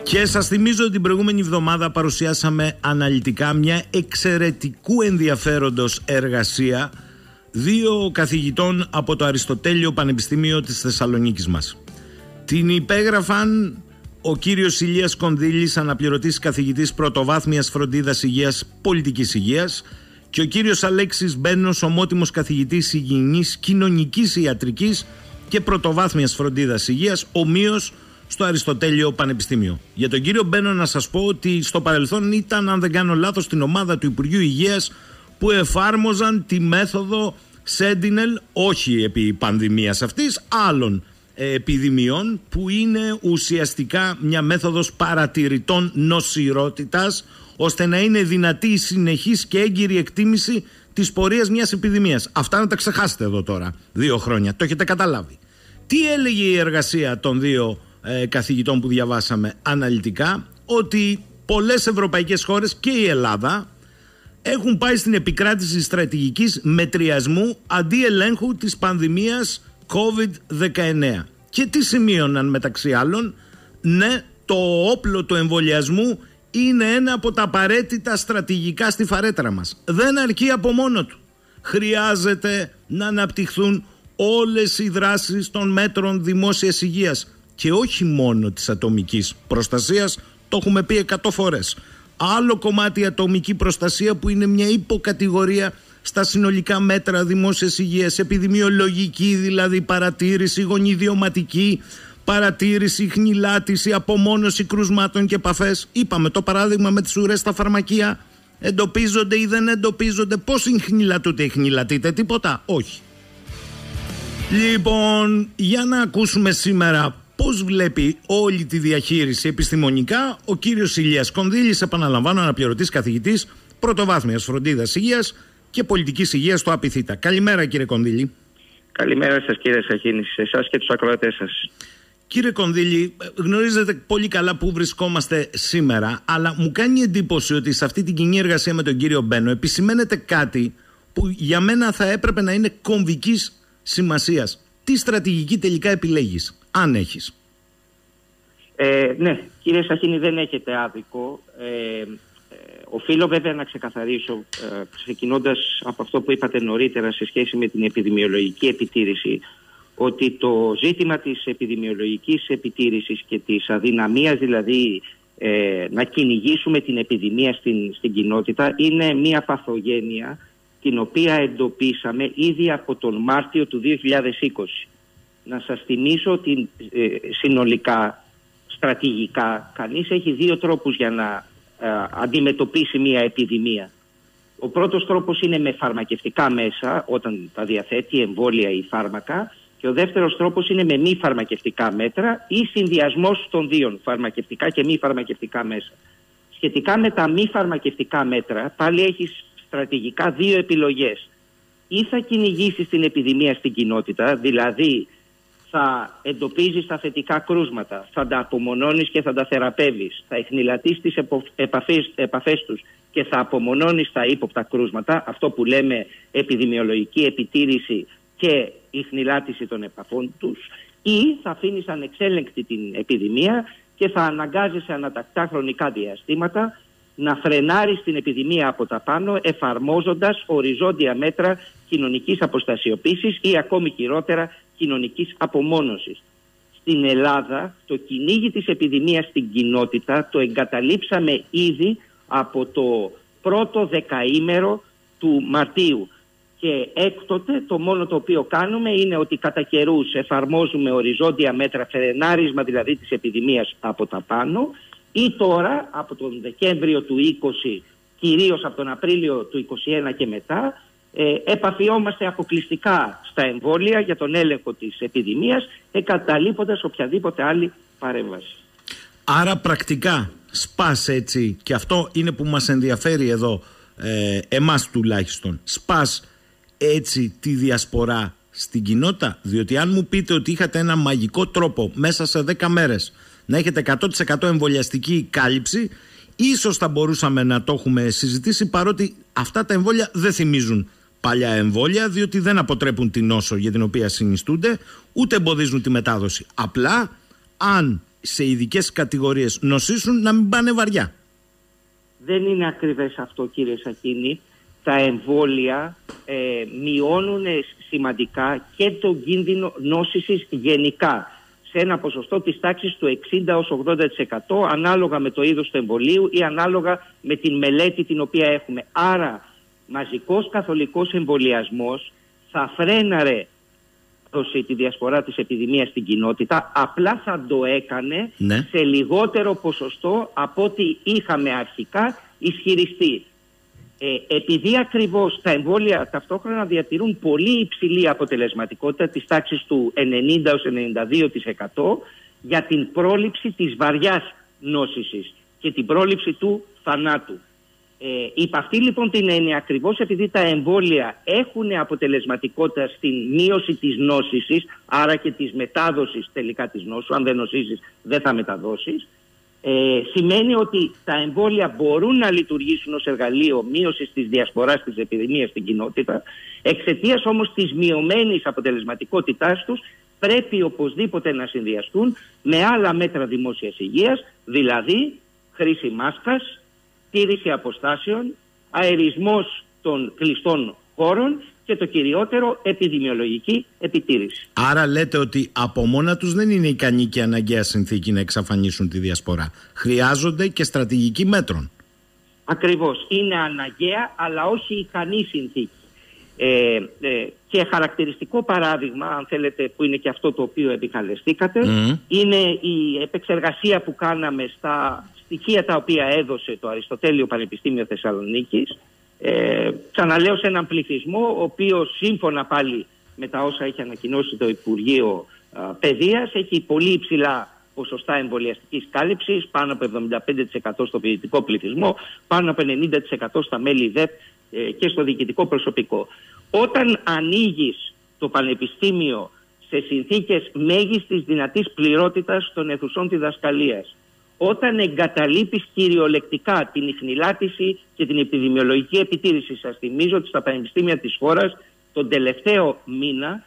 Και σας θυμίζω ότι την προηγούμενη εβδομάδα παρουσιάσαμε αναλυτικά μια εξαιρετικού ενδιαφέροντος εργασία δύο καθηγητών από το Αριστοτέλειο Πανεπιστήμιο της Θεσσαλονίκης μας. Την υπέγραφαν ο κύριος Ηλίας Κονδύλης, αναπληρωτής καθηγητής πρωτοβάθμιας φροντίδας υγείας πολιτικής υγείας, και ο κύριος Αλέξης Μπένος, ομότιμος καθηγητής υγιεινής κοινωνικής ιατρικής και πρωτοβάθμιας φροντίδας υγείας, ομοίως στο Αριστοτέλειο Πανεπιστήμιο. Για τον κύριο Μπένο να σας πω ότι στο παρελθόν ήταν, αν δεν κάνω λάθος, στην ομάδα του Υπουργείου Υγείας που εφάρμοζαν τη μέθοδο Sentinel, όχι επί πανδημίας αυτής, άλλων επιδημιών, που είναι ουσιαστικά μια μέθοδος παρατηρητών νοσηρότητας, ώστε να είναι δυνατή η συνεχής και έγκυρη εκτίμηση της πορείας μιας επιδημίας. Αυτά να τα ξεχάσετε εδώ τώρα 2 χρόνια, το έχετε καταλάβει. Τι έλεγε η εργασία των δύο καθηγητών που διαβάσαμε αναλυτικά? Ότι πολλές ευρωπαϊκές χώρες και η Ελλάδα έχουν πάει στην επικράτηση στρατηγικής μετριασμού αντί ελέγχου της πανδημίας COVID-19. Και τι σημείωναν μεταξύ άλλων? Ναι, το όπλο του εμβολιασμού είναι ένα από τα απαραίτητα στρατηγικά στη φαρέτρα μας. Δεν αρκεί από μόνο του. Χρειάζεται να αναπτυχθούν όλες οι δράσεις των μέτρων δημόσιας υγείας και όχι μόνο της ατομικής προστασίας, το έχουμε πει 100 φορές. Άλλο κομμάτι ατομική προστασία που είναι μια υποκατηγορία στα συνολικά μέτρα δημόσιας υγείας, επιδημιολογική δηλαδή παρατήρηση, γονιδιωματική παρατήρηση, χνηλάτιση, απομόνωση κρουσμάτων και επαφές. Είπαμε το παράδειγμα με τις ουρές στα φαρμακεία. Εντοπίζονται ή δεν εντοπίζονται? Πώς χνηλατούνται? Χνηλατείτε τίποτα? Όχι. Λοιπόν, για να ακούσουμε σήμερα πώς βλέπει όλη τη διαχείριση επιστημονικά ο κύριος Ηλίας Κονδύλης, επαναλαμβάνω, αναπληρωτής καθηγητής πρωτοβάθμιας φροντίδας υγείας και πολιτικής υγείας στο ΑΠΙΘΙΤΑ. Καλημέρα, κύριε Κονδύλη. Καλημέρα σας, κύριε Σαχίνη, σε εσάς και τους ακροατές σας. Κύριε Κονδύλη, γνωρίζετε πολύ καλά πού βρισκόμαστε σήμερα, αλλά μου κάνει εντύπωση ότι σε αυτή την κοινή εργασία με τον κύριο Μπένο επισημαίνεται κάτι που για μένα θα έπρεπε να είναι κομβικής σημασίας. Τι στρατηγική τελικά επιλέγεις, αν έχεις? Ναι, κύριε Σαχίνη, δεν έχετε άδικο. Οφείλω βέβαια να ξεκαθαρίσω, ξεκινώντας από αυτό που είπατε νωρίτερα σε σχέση με την επιδημιολογική επιτήρηση, ότι το ζήτημα της επιδημιολογικής επιτήρησης και της αδυναμίας δηλαδή να κυνηγήσουμε την επιδημία στην κοινότητα είναι μια παθογένεια την οποία εντοπίσαμε ήδη από τον Μάρτιο του 2020. Να σας θυμίσω ότι συνολικά, στρατηγικά, κανείς έχει 2 τρόπους για να αντιμετωπίσει μια επιδημία. Ο πρώτος τρόπος είναι με φαρμακευτικά μέσα, όταν τα διαθέτει, εμβόλια ή φάρμακα, και ο δεύτερος τρόπος είναι με μη φαρμακευτικά μέτρα ή συνδυασμός των δύο, φαρμακευτικά και μη φαρμακευτικά μέσα. Σχετικά με τα μη φαρμακευτικά μέτρα, πάλι έχεις στρατηγικά 2 επιλογές. Ή θα κυνηγήσεις την επιδημία στην κοινότητα, δηλαδή θα εντοπίζεις τα θετικά κρούσματα, θα τα απομονώνεις και θα τα θεραπεύεις, θα εχνηλατείς τις επαφές τους και θα απομονώνεις τα ύποπτα κρούσματα, αυτό που λέμε επιδημιολογική επιτήρηση και η χνηλάτιση των επαφών τους, ή θα αφήνεις ανεξέλεγκτη την επιδημία και θα αναγκάζεσαι ανατακτά χρονικά διαστήματα να φρενάρεις την επιδημία από τα πάνω, εφαρμόζοντας οριζόντια μέτρα κοινωνικής αποστασιοποίησης ή ακόμη χειρότερα κοινωνικής απομόνωσης. Στην Ελλάδα το κυνήγι της επιδημίας στην κοινότητα το εγκαταλείψαμε ήδη από το πρώτο δεκαήμερο του Μαρτίου. Και έκτοτε το μόνο το οποίο κάνουμε είναι ότι κατά καιρούς εφαρμόζουμε οριζόντια μέτρα, φρενάρισμα δηλαδή της επιδημίας από τα πάνω, ή τώρα από τον Δεκέμβριο του 20, κυρίως από τον Απρίλιο του 21 και μετά, επαφιόμαστε αποκλειστικά στα εμβόλια για τον έλεγχο της επιδημίας, εγκαταλείποντας οποιαδήποτε άλλη παρέμβαση. Άρα πρακτικά σπάς έτσι, και αυτό είναι που μας ενδιαφέρει εδώ, εμάς τουλάχιστον, σπάς έτσι τη διασπορά στην κοινότητα? Διότι αν μου πείτε ότι είχατε ένα μαγικό τρόπο μέσα σε 10 μέρες να έχετε 100% εμβολιαστική κάλυψη, ίσως θα μπορούσαμε να το έχουμε συζητήσει, παρότι αυτά τα εμβόλια δεν θυμίζουν παλιά εμβόλια, διότι δεν αποτρέπουν την νόσο για την οποία συνιστούνται, ούτε εμποδίζουν τη μετάδοση. Απλά αν σε ειδικές κατηγορίες νοσήσουν να μην πάνε βαριά. Δεν είναι ακριβές αυτό, κύριε Σαχίνη. Τα εμβόλια μειώνουν σημαντικά και τον κίνδυνο νόσησης γενικά σε ένα ποσοστό της τάξης του 60-80% ανάλογα με το είδος του εμβολίου ή ανάλογα με την μελέτη την οποία έχουμε. Άρα μαζικός καθολικός εμβολιασμός θα φρέναρε τη διασπορά της επιδημίας στην κοινότητα, απλά θα το έκανε σε λιγότερο ποσοστό από ό,τι είχαμε αρχικά ισχυριστεί. Επειδή ακριβώς τα εμβόλια ταυτόχρονα διατηρούν πολύ υψηλή αποτελεσματικότητα της τάξης του 90-92% για την πρόληψη της βαριάς νόσησης και την πρόληψη του θανάτου. Υπ' αυτή λοιπόν την έννοια, ακριβώς επειδή τα εμβόλια έχουν αποτελεσματικότητα στην μείωση της νόσησης, άρα και της μετάδοσης τελικά της νόσου, αν δεν νοσήσεις δεν θα μεταδώσεις, σημαίνει ότι τα εμβόλια μπορούν να λειτουργήσουν ως εργαλείο μείωσης της διασποράς της επιδημίας στην κοινότητα. Εξαιτίας όμως της μειωμένης αποτελεσματικότητάς τους πρέπει οπωσδήποτε να συνδυαστούν με άλλα μέτρα δημόσιας υγείας, δηλαδή χρήση μάσκας, τήρηση αποστάσεων, αερισμός των κλειστών χώρων και το κυριότερο, επιδημιολογική επιτήρηση. Άρα λέτε ότι από μόνα τους δεν είναι ικανή και αναγκαία συνθήκη να εξαφανίσουν τη διασπορά. Χρειάζονται και στρατηγική μέτρων. Ακριβώς. Είναι αναγκαία αλλά όχι ικανή συνθήκη. Και χαρακτηριστικό παράδειγμα, αν θέλετε, που είναι και αυτό το οποίο επικαλεστήκατε, είναι η επεξεργασία που κάναμε στα στοιχεία τα οποία έδωσε το Αριστοτέλειο Πανεπιστήμιο Θεσσαλονίκης. Ξαναλέω, σε έναν πληθυσμό ο οποίος σύμφωνα πάλι με τα όσα έχει ανακοινώσει το Υπουργείο Παιδείας έχει πολύ υψηλά ποσοστά εμβολιαστικής κάλυψης, πάνω από 75% στο φοιτητικό πληθυσμό, πάνω από 90% στα μέλη ΔΕΠ και στο διοικητικό προσωπικό. Όταν ανοίγεις το πανεπιστήμιο σε συνθήκες μέγιστης δυνατής πληρότητας των αιθουσών διδασκαλίας, όταν εγκαταλείπεις κυριολεκτικά την ιχνηλάτηση και την επιδημιολογική επιτήρηση, σας θυμίζω ότι στα πανεπιστήμια της χώρας τον τελευταίο μήνα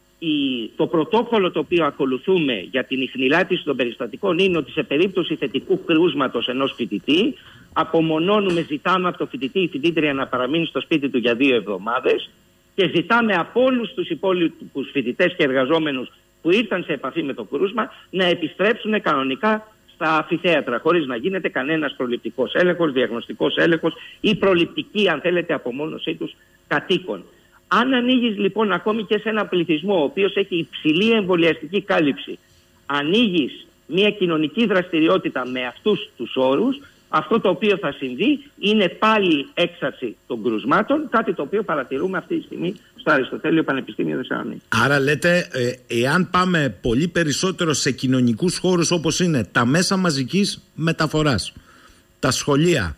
το πρωτόκολλο το οποίο ακολουθούμε για την ιχνηλάτηση των περιστατικών είναι ότι σε περίπτωση θετικού κρούσματος ενός φοιτητή απομονώνουμε, ζητάμε από το φοιτητή ή φοιτήτρια να παραμείνει στο σπίτι του για 2 εβδομάδες και ζητάμε από όλους τους υπόλοιπους φοιτητές και εργαζόμενους που ήρθαν σε επαφή με το κρούσμα να επιστρέψουν κανονικά στα αμφιθέατρα, χωρίς να γίνεται κανένας προληπτικός έλεγχος, διαγνωστικός έλεγχος ή προληπτική, αν θέλετε, απομόνωσή τους κατοίκων. Αν ανοίγεις λοιπόν ακόμη και σε ένα πληθυσμό ο οποίος έχει υψηλή εμβολιαστική κάλυψη, ανοίγεις μια κοινωνική δραστηριότητα με αυτούς τους όρους, αυτό το οποίο θα συμβεί είναι πάλι έξαρση των κρουσμάτων, κάτι το οποίο παρατηρούμε αυτή τη στιγμή στο Αριστοτέλειο Πανεπιστήμιο Θεσσαλονίκη. Άρα λέτε, εάν πάμε πολύ περισσότερο σε κοινωνικούς χώρους όπως είναι τα μέσα μαζικής μεταφοράς, τα σχολεία,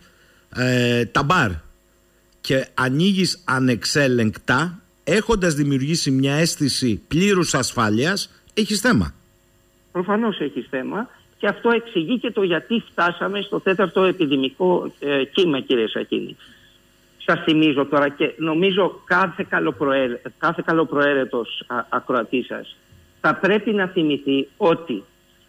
τα μπαρ, και ανοίγεις ανεξέλεγκτα, έχοντας δημιουργήσει μια αίσθηση πλήρους ασφάλειας, έχεις θέμα. Προφανώς έχεις θέμα. Και αυτό εξηγεί και το γιατί φτάσαμε στο 4ο επιδημικό κύμα, κύριε Σαχίνη. Σας θυμίζω τώρα και νομίζω κάθε καλοπροαίρετος ακροατής σας θα πρέπει να θυμηθεί ότι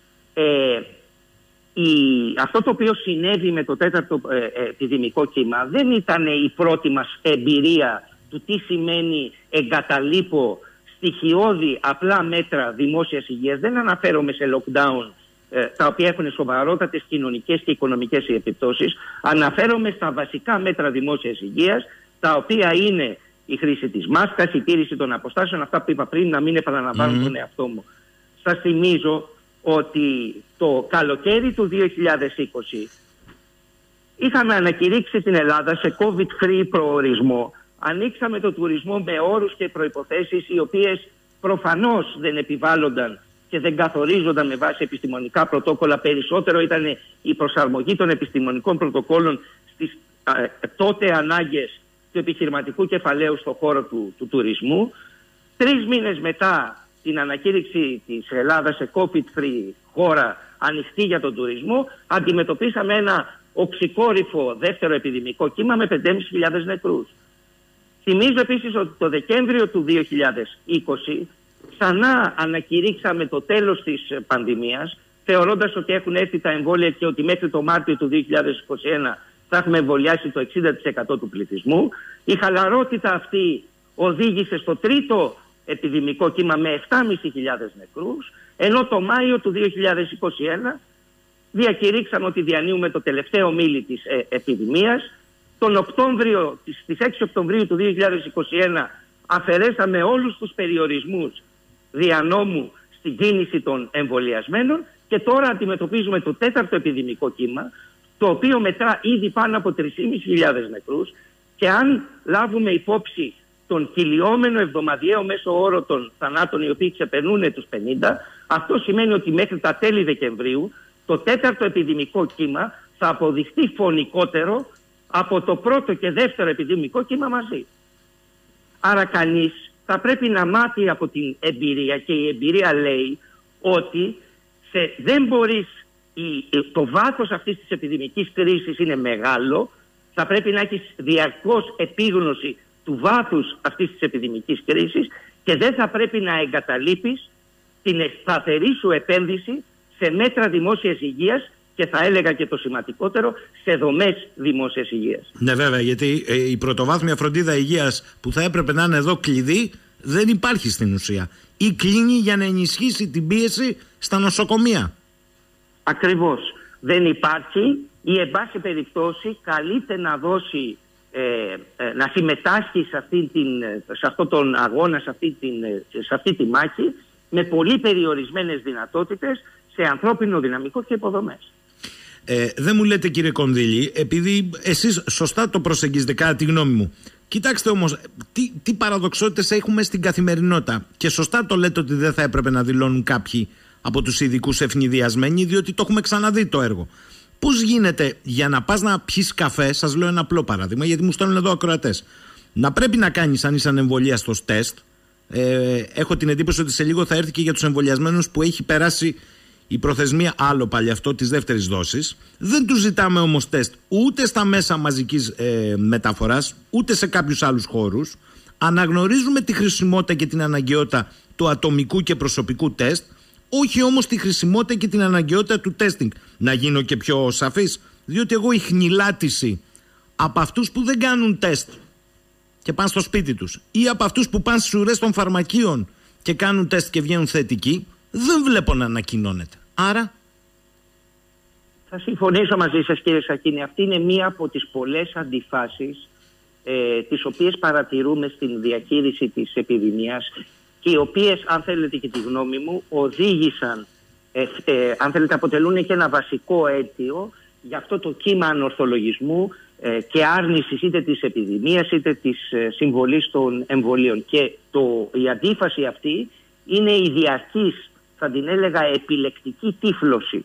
αυτό το οποίο συνέβη με το 4ο επιδημικό κύμα δεν ήταν η πρώτη μας εμπειρία του τι σημαίνει εγκαταλείπω στοιχειώδη απλά μέτρα δημόσιας υγείας. Δεν αναφέρομαι σε lockdown τα οποία έχουν σοβαρότατες κοινωνικές και οικονομικές επιπτώσεις. Αναφέρομαι στα βασικά μέτρα δημόσιας υγείας, τα οποία είναι η χρήση της μάσκας, η τήρηση των αποστάσεων, αυτά που είπα πριν, να μην επαναλαμβάνω τον εαυτό μου. Σας θυμίζω ότι το καλοκαίρι του 2020 είχαμε ανακηρύξει την Ελλάδα σε COVID-free προορισμό. Ανοίξαμε το τουρισμό με όρους και προϋποθέσεις οι οποίες προφανώς δεν επιβάλλονταν και δεν καθορίζονταν με βάση επιστημονικά πρωτόκολλα. Περισσότερο ήταν η προσαρμογή των επιστημονικών πρωτοκόλλων στις τότε ανάγκες του επιχειρηματικού κεφαλαίου στον χώρο του τουρισμού. 3 μήνες μετά την ανακήρυξη της Ελλάδας σε COVID-free χώρα ανοιχτή για τον τουρισμό, αντιμετωπίσαμε ένα οξυκόρυφο δεύτερο επιδημικό κύμα με 5.500 νεκρούς. Θυμίζω επίσης ότι το Δεκέμβριο του 2020 ξανά ανακηρύξαμε το τέλος της πανδημίας, θεωρώντας ότι έχουν έρθει τα εμβόλια και ότι μέχρι το Μάρτιο του 2021 θα έχουμε εμβολιάσει το 60% του πληθυσμού. Η χαλαρότητα αυτή οδήγησε στο τρίτο επιδημικό κύμα με 7.500 νεκρούς, ενώ το Μάιο του 2021 διακηρύξαμε ότι διανύουμε το τελευταίο μίλι της επιδημίας. Στις 6 Οκτωβρίου του 2021 αφαιρέσαμε όλους τους περιορισμούς δια νόμου στην κίνηση των εμβολιασμένων και τώρα αντιμετωπίζουμε το τέταρτο επιδημικό κύμα, το οποίο μετρά ήδη πάνω από 3.500 νεκρούς, και αν λάβουμε υπόψη τον κυλιόμενο εβδομαδιαίο μέσο όρο των θανάτων οι οποίοι ξεπερνούν τους 50, αυτό σημαίνει ότι μέχρι τα τέλη Δεκεμβρίου το τέταρτο επιδημικό κύμα θα αποδειχτεί φωνικότερο από το πρώτο και δεύτερο επιδημικό κύμα μαζί. Άρα κανείς θα πρέπει να μάθει από την εμπειρία, και η εμπειρία λέει ότι δεν μπορείς, το βάθος αυτής της επιδημικής κρίσης είναι μεγάλο, θα πρέπει να έχεις διαρκώς επίγνωση του βάθους αυτής της επιδημικής κρίσης και δεν θα πρέπει να εγκαταλείπεις την σταθερή σου επένδυση σε μέτρα δημόσιας υγείας και θα έλεγα και το σημαντικότερο, σε δομές δημόσιας υγείας. Ναι, βέβαια, γιατί η πρωτοβάθμια φροντίδα υγείας που θα έπρεπε να είναι εδώ κλειδί δεν υπάρχει στην ουσία. Ή κλείνει για να ενισχύσει την πίεση στα νοσοκομεία. Ακριβώς. Δεν υπάρχει, ή εν πάση περιπτώσει καλείται να δώσει, να συμμετάσχει σε αυτόν τον αγώνα, σε αυτή τη μάχη, με πολύ περιορισμένες δυνατότητες σε ανθρώπινο δυναμικό και υποδομές. Δεν μου λέτε, κύριε Κονδύλη, επειδή εσείς σωστά το προσεγγίζετε κατά τη γνώμη μου, κοιτάξτε όμως τι παραδοξότητες έχουμε στην καθημερινότητα, και σωστά το λέτε ότι δεν θα έπρεπε να δηλώνουν κάποιοι από τους ειδικούς ευνηδιασμένοι, διότι το έχουμε ξαναδεί το έργο. Πώς γίνεται για να πας να πιεις καφέ, σας λέω ένα απλό παράδειγμα, γιατί μου στέλνουν εδώ ακροατές, να πρέπει να κάνεις, αν είσαι ανεμβολίαστος, τεστ. Έχω την εντύπωση ότι σε λίγο θα έρθει και για τους εμβολιασμένους που έχει περάσει η προθεσμία, άλλο πάλι αυτό, της δεύτερης δόσης. Δεν τους ζητάμε όμως τεστ ούτε στα μέσα μαζικής μεταφοράς, ούτε σε κάποιους άλλους χώρους. Αναγνωρίζουμε τη χρησιμότητα και την αναγκαιότητα του ατομικού και προσωπικού τεστ, όχι όμως τη χρησιμότητα και την αναγκαιότητα του τέστινγκ. Να γίνω και πιο σαφής, διότι εγώ η χνηλάτιση από αυτούς που δεν κάνουν τεστ και πάνε στο σπίτι τους, ή από αυτούς που πάνε στις ουρές των φαρμακείων και κάνουν τεστ και βγαίνουν θετικοί, δεν βλέπω να ανακοινώνεται. Άρα θα συμφωνήσω μαζί σας, κύριε Σακίνη. Αυτή είναι μία από τις πολλές αντιφάσεις τις οποίες παρατηρούμε στην διαχείριση της επιδημίας και οι οποίες, αν θέλετε και τη γνώμη μου, οδήγησαν, αν θέλετε, αποτελούν και ένα βασικό αίτιο για αυτό το κύμα ανορθολογισμού και άρνησης είτε της επιδημίας είτε της συμβολής των εμβολίων. Και η αντίφαση αυτή είναι η διαρκής, θα την έλεγα, επιλεκτική τύφλωση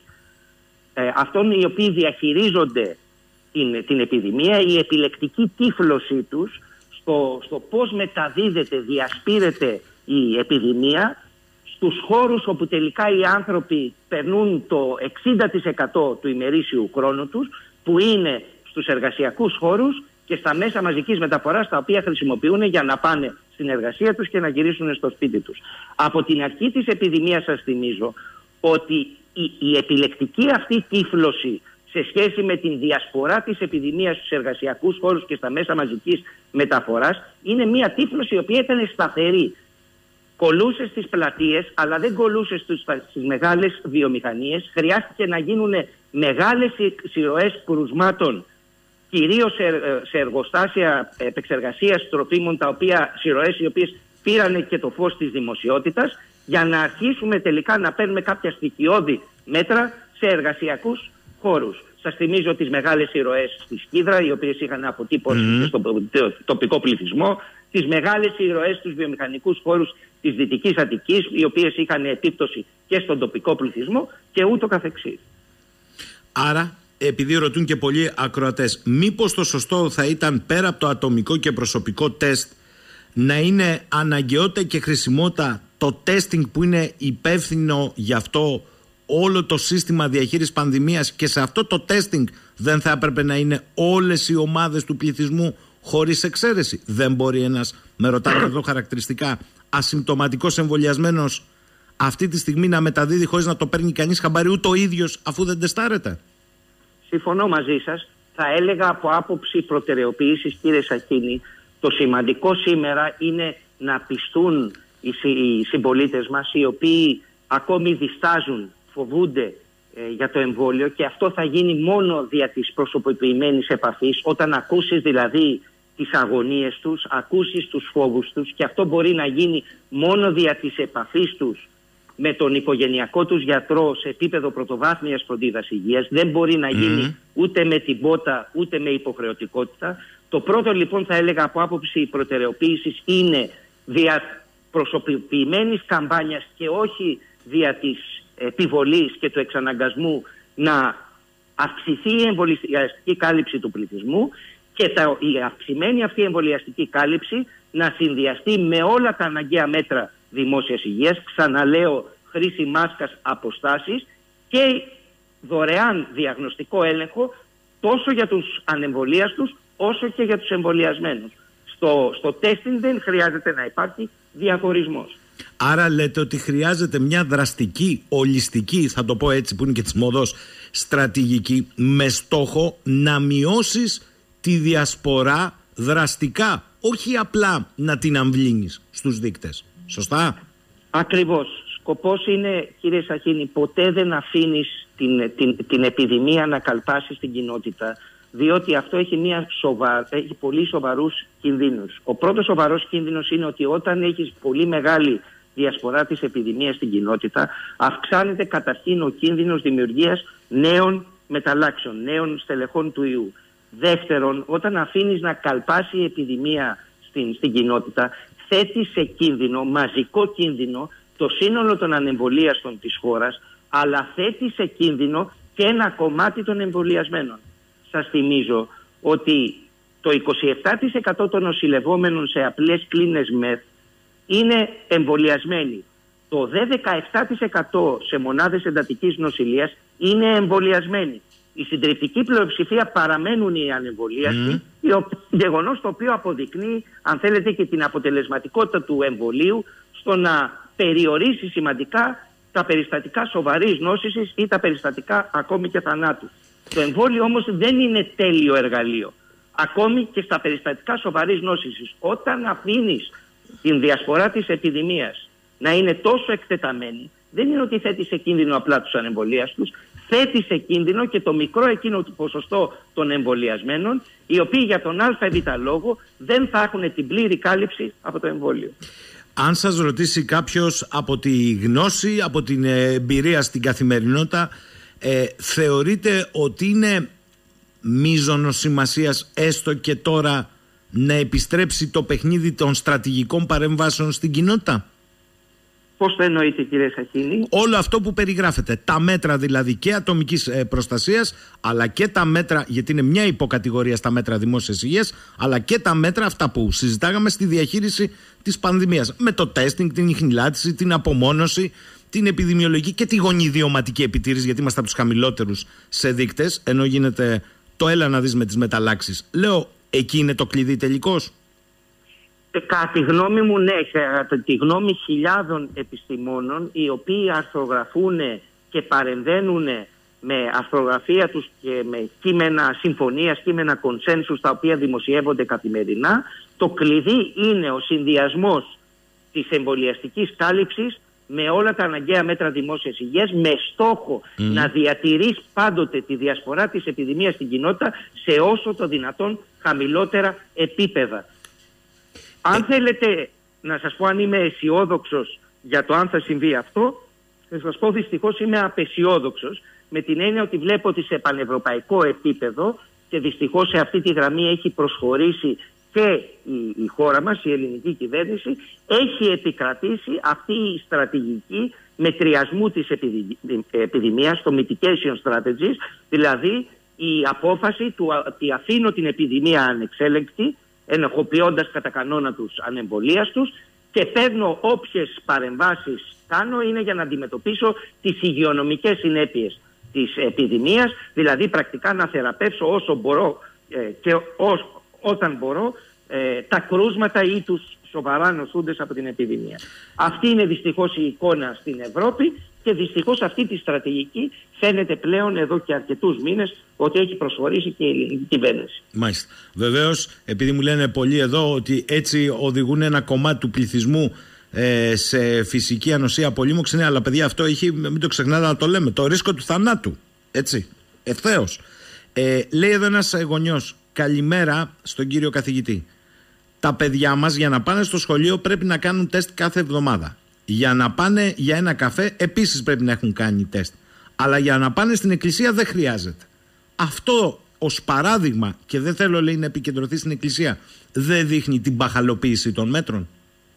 αυτών οι οποίοι διαχειρίζονται την επιδημία, η επιλεκτική τύφλωση τους στο πώς μεταδίδεται, διασπείρεται η επιδημία στους χώρους όπου τελικά οι άνθρωποι περνούν το 60% του ημερήσιου χρόνου τους, που είναι στους εργασιακούς χώρους και στα μέσα μαζικής μεταφοράς, τα οποία χρησιμοποιούν για να πάνε στην εργασία τους και να γυρίσουν στο σπίτι τους. Από την αρχή της επιδημίας σας θυμίζω ότι η επιλεκτική αυτή τύφλωση σε σχέση με την διασπορά της επιδημίας στους εργασιακούς χώρους και στα μέσα μαζικής μεταφοράς είναι μια τύφλωση η οποία ήταν σταθερή. Κολούσε στις πλατείες, αλλά δεν κολούσε στις μεγάλες βιομηχανίες. Χρειάστηκε να γίνουν μεγάλες σειροές κρουσμάτων, κυρίως σε εργοστάσια επεξεργασίας τροφίμων, σειροές οι οποίες πήρανε και το φως της δημοσιότητας, για να αρχίσουμε τελικά να παίρνουμε κάποια στοιχειώδη μέτρα σε εργασιακούς χώρους. Σας θυμίζω τις μεγάλες σειροές στη Σκύδρα, οι οποίες είχαν αποτύπωση στον τοπικό πληθυσμό, τις μεγάλες σειροές στους βιομηχανικούς χώρους της Δυτικής Αττικής, οι οποίες είχαν επίπτωση και στον τοπικό πληθυσμό και ούτω καθεξής. Άρα, επειδή ρωτούν και πολλοί ακροατές, μήπως το σωστό θα ήταν πέρα από το ατομικό και προσωπικό τεστ να είναι αναγκαιότητα και χρησιμότητα το testing που είναι υπεύθυνο γι' αυτό όλο το σύστημα διαχείρισης πανδημίας, και σε αυτό το testing δεν θα έπρεπε να είναι όλες οι ομάδες του πληθυσμού χωρίς εξαίρεση? Δεν μπορεί ένας, με ρωτάτε εδώ χαρακτηριστικά, ασυμπτωματικός εμβολιασμένος αυτή τη στιγμή να μεταδίδει χωρίς να το παίρνει κανείς χαμπάρι ούτε ο ίδιος, αφού δεν τεστάρεται? Συμφωνώ μαζί σας. Θα έλεγα από άποψη προτεραιοποίησης, κύριε Σαχίνη, το σημαντικό σήμερα είναι να πιστούν οι συμπολίτες μας, οι οποίοι ακόμη διστάζουν, φοβούνται για το εμβόλιο, και αυτό θα γίνει μόνο δια της προσωποποιημένης επαφής, όταν ακούσεις δηλαδή τις αγωνίες τους, ακούσεις τους φόβους τους, και αυτό μπορεί να γίνει μόνο δια της επαφής τους με τον οικογενειακό τους γιατρό σε επίπεδο πρωτοβάθμιας φροντίδας υγείας. Δεν μπορεί να γίνει ούτε με την πότα ούτε με υποχρεωτικότητα. Το πρώτο λοιπόν, θα έλεγα από άποψη προτεραιοποίησης, είναι δια προσωποποιημένης καμπάνιας και όχι δια της επιβολής και του εξαναγκασμού να αυξηθεί η εμβολιαστική κάλυψη του πληθυσμού, και η αυξημένη αυτή εμβολιαστική κάλυψη να συνδυαστεί με όλα τα αναγκαία μέτρα δημόσιας υγείας. Ξαναλέω, χρήση μάσκας, αποστάσεις και δωρεάν διαγνωστικό έλεγχο τόσο για τους ανεμβολίαστους όσο και για τους εμβολιασμένους. Στο testing δεν χρειάζεται να υπάρχει διαχωρισμός. Άρα λέτε ότι χρειάζεται μια δραστική, ολιστική, θα το πω έτσι που είναι και της μοδός, στρατηγική, με στόχο να μειώσεις τη διασπορά δραστικά, όχι απλά να την αμβλύνεις στους δείκτες. Σωστά? Ακριβώς. Σκοπός είναι, κύριε Σαχίνη, ποτέ δεν αφήνεις την επιδημία να καλπάσει στην κοινότητα, διότι αυτό έχει πολύ σοβαρούς κινδύνους. Ο πρώτος σοβαρός κίνδυνος είναι ότι όταν έχεις πολύ μεγάλη διασπορά της επιδημίας στην κοινότητα, αυξάνεται καταρχήν ο κίνδυνος δημιουργίας νέων μεταλλάξεων, νέων στελεχών του ιού. Δεύτερον, όταν αφήνεις να καλπάσει η επιδημία στην κοινότητα, θέτει σε κίνδυνο, μαζικό κίνδυνο, το σύνολο των ανεμβολίαστων της χώρας, αλλά θέτει σε κίνδυνο και ένα κομμάτι των εμβολιασμένων. Σας θυμίζω ότι το 27% των νοσηλευόμενων σε απλές κλίνες ΜΕΘ είναι εμβολιασμένοι. Το δε 17% σε μονάδες εντατικής νοσηλείας είναι εμβολιασμένοι. Η συντριπτική πλειοψηφία παραμένουν οι ανεμβολίαστοι, γεγονός το οποίο αποδεικνύει, αν θέλετε, και την αποτελεσματικότητα του εμβολίου στο να περιορίσει σημαντικά τα περιστατικά σοβαρής νόσησης ή τα περιστατικά ακόμη και θανάτου. Το εμβόλιο όμως δεν είναι τέλειο εργαλείο. Ακόμη και στα περιστατικά σοβαρής νόσησης, όταν αφήνεις την διασπορά της επιδημίας να είναι τόσο εκτεταμένη, δεν είναι ότι θέτει σε κίνδυνο απλά τους ανεμβολίαστους, θέτει σε κίνδυνο και το μικρό εκείνο του ποσοστό των εμβολιασμένων, οι οποίοι για τον ΑΒ λόγο δεν θα έχουν την πλήρη κάλυψη από το εμβόλιο. Αν σας ρωτήσει κάποιος από τη γνώση, από την εμπειρία στην καθημερινότητα, θεωρείτε ότι είναι μείζωνος σημασίας έστω και τώρα να επιστρέψει το παιχνίδι των στρατηγικών παρεμβάσεων στην κοινότητα? Πώς το εννοείτε, κύριε Σαχίνη? Όλο αυτό που περιγράφεται, τα μέτρα δηλαδή και ατομικής προστασίας, αλλά και τα μέτρα, γιατί είναι μια υποκατηγορία στα μέτρα δημόσιας υγείας, αλλά και τα μέτρα αυτά που συζητάγαμε στη διαχείριση της πανδημίας, με το τέστινγκ, την ιχνηλάτηση, την απομόνωση, την επιδημιολογική και τη γονιδιωματική επιτήρηση, γιατί είμαστε από τους χαμηλότερους σε δείκτες, ενώ γίνεται το έλα να δεις με τις μεταλλάξεις. Λέω, εκεί είναι το κλειδί τελικώς? Κατά τη γνώμη μου, ναι, κατά τη γνώμη χιλιάδων επιστημόνων, οι οποίοι αρθρογραφούν και παρεμβαίνουν με αρθρογραφία τους και με κείμενα συμφωνίας, κείμενα κονσένσους, τα οποία δημοσιεύονται καθημερινά. Το κλειδί είναι ο συνδυασμός της εμβολιαστικής κάλυψης με όλα τα αναγκαία μέτρα δημόσιας υγείας, με στόχο να διατηρείς πάντοτε τη διασπορά της επιδημίας στην κοινότητα σε όσο το δυνατόν χαμηλότερα επίπεδα. Αν θέλετε να σας πω αν είμαι αισιόδοξος για το αν θα συμβεί αυτό, θα σας πω δυστυχώς είμαι απαισιόδοξος, με την έννοια ότι βλέπω ότι σε πανευρωπαϊκό επίπεδο, και δυστυχώς σε αυτή τη γραμμή έχει προσχωρήσει και η χώρα μας, η ελληνική κυβέρνηση, έχει επικρατήσει αυτή η στρατηγική μετριασμού της επιδημίας, το mitigation strategies, δηλαδή η απόφαση του ότι αφήνω την επιδημία ανεξέλεγκτη, ενοχοποιώντας κατά κανόνα τους ανεμβολίαστους, και παίρνω όποιες παρεμβάσεις κάνω είναι για να αντιμετωπίσω τις υγειονομικές συνέπειες της επιδημίας, δηλαδή πρακτικά να θεραπεύσω όσο μπορώ και όταν μπορώ τα κρούσματα ή τους σοβαρά νοσούντες από την επιδημία. Αυτή είναι δυστυχώς η εικόνα στην Ευρώπη και δυστυχώς αυτή τη στρατηγική φαίνεται πλέον εδώ και αρκετούς μήνες ότι έχει προσχωρήσει και η ελληνική κυβέρνηση. Μάλιστα. Βεβαίως, επειδή μου λένε πολλοί εδώ ότι έτσι οδηγούν ένα κομμάτι του πληθυσμού σε φυσική ανοσία απολύμωξη, αλλά παιδιά, αυτό έχει, μην το ξεχνάτε να το λέμε, το ρίσκο του θανάτου. Έτσι, ευθέως. Λέει εδώ ένας γονιός, καλημέρα στον κύριο καθηγητή. Τα παιδιά μας για να πάνε στο σχολείο πρέπει να κάνουν τεστ κάθε εβδομάδα. Για να πάνε για ένα καφέ επίσης πρέπει να έχουν κάνει τεστ. Αλλά για να πάνε στην εκκλησία δεν χρειάζεται. Αυτό ως παράδειγμα, και δεν θέλω, λέει, να επικεντρωθεί στην εκκλησία, δεν δείχνει την μπαχαλοποίηση των μέτρων?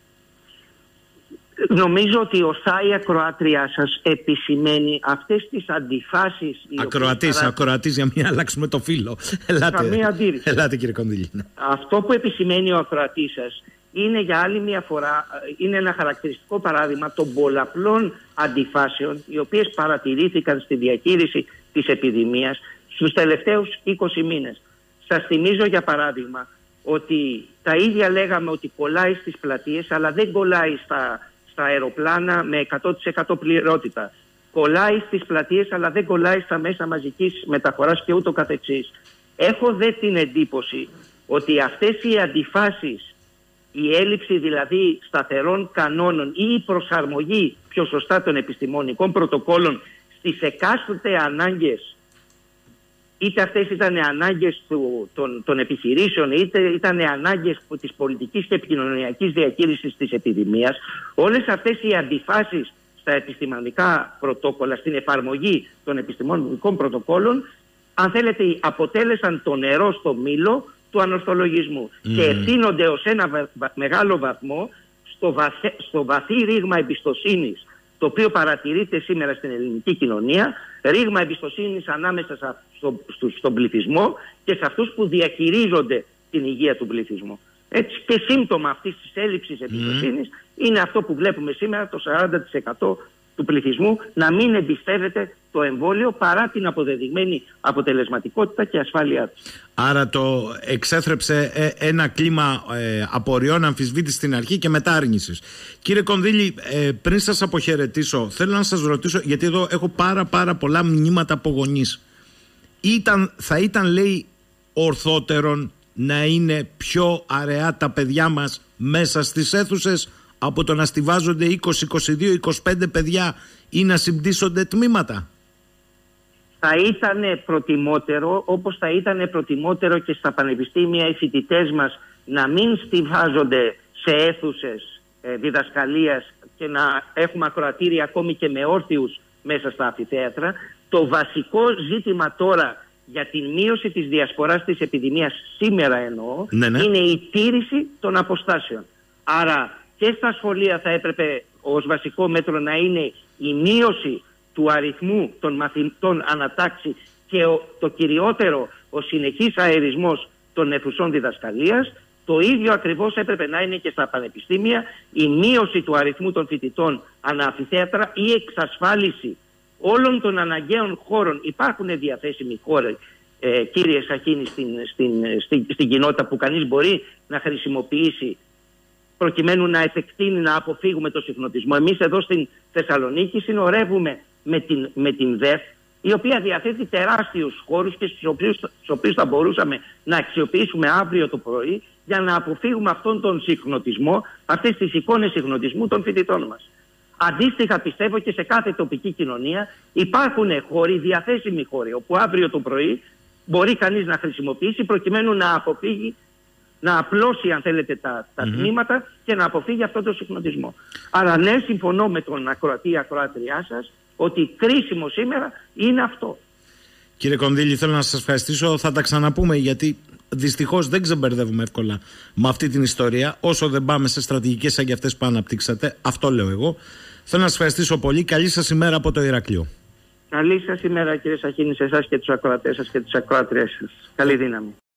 Νομίζω ότι ορθά η ακροάτριά σας επισημαίνει αυτές τις αντιφάσεις. Ακροατής, για μην αλλάξουμε το φύλλο. Ελάτε κύριε Κονδύλη. Αυτό που επισημαίνει ο ακροατής σας είναι για άλλη μια φορά, είναι ένα χαρακτηριστικό παράδειγμα των πολλαπλών αντιφάσεων οι οποίες παρατηρήθηκαν στη διαχείριση της επιδημίας στους τελευταίους 20 μήνες. Σας θυμίζω για παράδειγμα ότι τα ίδια λέγαμε ότι κολλάει στις πλατείες, αλλά δεν κολλάει στα αεροπλάνα με 100% πληρότητα. Κολλάει στις πλατείες, αλλά δεν κολλάει στα μέσα μαζικής μεταφοράς και ούτω καθεξής. Έχω δε την εντύπωση ότι αυτές οι αντιφάσεις, η έλλειψη δηλαδή σταθερών κανόνων ή η προσαρμογή πιο σωστά των επιστημονικών πρωτοκόλων στις εκάστοτε ανάγκες, είτε αυτές ήταν ανάγκες των επιχειρήσεων, είτε ήταν ανάγκες της πολιτικής και επικοινωνιακής διαχείρισης της επιδημίας, όλες αυτές οι αντιφάσεις στα επιστημονικά πρωτόκολλα, στην εφαρμογή των επιστημονικών πρωτοκόλων, αν θέλετε, αποτέλεσαν το νερό στο μήλο του ανορθολογισμού και ευθύνονται ως ένα μεγάλο βαθμό στο βαθύ ρήγμα εμπιστοσύνης το οποίο παρατηρείται σήμερα στην ελληνική κοινωνία, ρήγμα εμπιστοσύνης ανάμεσα στον πληθυσμό και σε αυτούς που διαχειρίζονται την υγεία του πληθυσμού. Έτσι, και σύμπτωμα αυτής της έλλειψης εμπιστοσύνης είναι αυτό που βλέπουμε σήμερα, το 40% του πληθυσμού να μην εμπιστεύεται το εμβόλιο παρά την αποδεδειγμένη αποτελεσματικότητα και ασφάλειά του. Άρα το εξέθρεψε ένα κλίμα απορριών, αμφισβήτησης στην αρχή και μετά άρνησης. Κύριε Κονδύλη, πριν σας αποχαιρετήσω, θέλω να σας ρωτήσω, γιατί εδώ έχω πάρα πολλά μηνύματα από γονείς. Θα ήταν, λέει, ορθότερον να είναι πιο αραιά τα παιδιά μας μέσα στις αίθουσες από το να στιβάζονται 20, 22, 25 παιδιά ή να συμπτύσσονται τμήματα? Θα ήταν προτιμότερο, όπως θα ήταν προτιμότερο και στα πανεπιστήμια οι φοιτητές μας να μην στιβάζονται σε αίθουσες διδασκαλίας και να έχουμε ακροατήρια ακόμη και με όρθιους μέσα στα αμφιθέατρα. Το βασικό ζήτημα τώρα για την μείωση της διασποράς της επιδημίας σήμερα εννοώ, είναι η τήρηση των αποστάσεων. Άρα και στα σχολεία θα έπρεπε ως βασικό μέτρο να είναι η μείωση του αριθμού των μαθητών ανατάξει και το κυριότερο ο συνεχής αερισμός των αιθουσών διδασκαλίας. Το ίδιο ακριβώς έπρεπε να είναι και στα πανεπιστήμια, η μείωση του αριθμού των φοιτητών ανά αμφιθέατρα, η εξασφάλιση όλων των αναγκαίων χώρων. Υπάρχουν διαθέσιμοι χώροι, κύριε Σαχίνη, στην κοινότητα που κανείς μπορεί να χρησιμοποιήσει προκειμένου να επεκτείνει, να αποφύγουμε το συχνοτισμό. Εμείς εδώ στην Θεσσαλονίκη συνορεύουμε με την ΔΕΦ, η οποία διαθέτει τεράστιους χώρους και στους οποίους θα μπορούσαμε να αξιοποιήσουμε αύριο το πρωί για να αποφύγουμε αυτόν τον συχνοτισμό, αυτές τις εικόνες συχνοτισμού των φοιτητών μας. Αντίστοιχα, πιστεύω και σε κάθε τοπική κοινωνία υπάρχουν χώροι, διαθέσιμοι χώροι, όπου αύριο το πρωί μπορεί κανείς να χρησιμοποιήσει προκειμένου να αποφύγει, να απλώσει, αν θέλετε, τα τμήματα και να αποφύγει αυτόν τον συχνοτισμό. Άρα, ναι, συμφωνώ με τον ακροατριά σας ότι κρίσιμο σήμερα είναι αυτό. Κύριε Κονδύλη, θέλω να σας ευχαριστήσω. Θα τα ξαναπούμε, γιατί δυστυχώς δεν ξεμπερδεύουμε εύκολα με αυτή την ιστορία, όσο δεν πάμε σε στρατηγικές σαν και αυτές που αναπτύξατε. Αυτό λέω εγώ. Θέλω να σας ευχαριστήσω πολύ. Καλή σας ημέρα από το Ηράκλειο. Καλή σας ημέρα, κύριε Σαχίνη, σε εσάς και τους ακροατές σας και τις ακροατριές σας. Καλή δύναμη.